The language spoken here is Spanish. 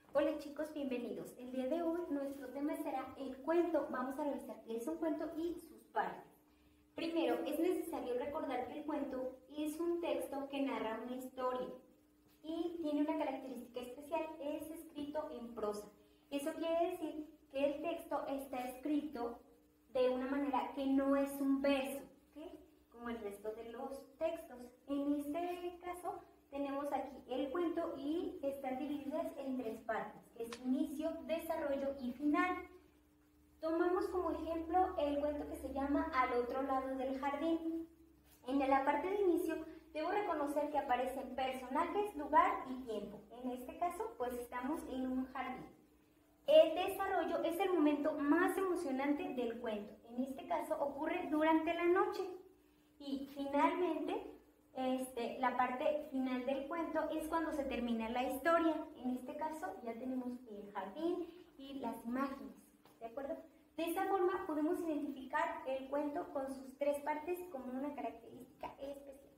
Hola chicos, bienvenidos. El día de hoy nuestro tema será el cuento. Vamos a revisar qué es un cuento y sus partes. Primero, es necesario recordar que el cuento es un texto que narra una historia y tiene una característica especial, es escrito en prosa. Eso quiere decir que el texto está escrito de una manera que no es un verso, ¿okay? Como el resto de los textos. En este caso, tenemos aquí el cuento y están divididas en tres partes, que es inicio, desarrollo y final. Tomamos como ejemplo el cuento que se llama Al otro lado del jardín. En la parte de inicio debo reconocer que aparecen personajes, lugar y tiempo. En este caso, pues estamos en un jardín. El desarrollo es el momento más emocionante del cuento. En este caso ocurre durante la noche. Y finalmente, la parte final del cuento es cuando se termina la historia. En este caso ya tenemos el jardín y las imágenes, ¿de acuerdo? De esa forma podemos identificar el cuento con sus tres partes como una característica especial.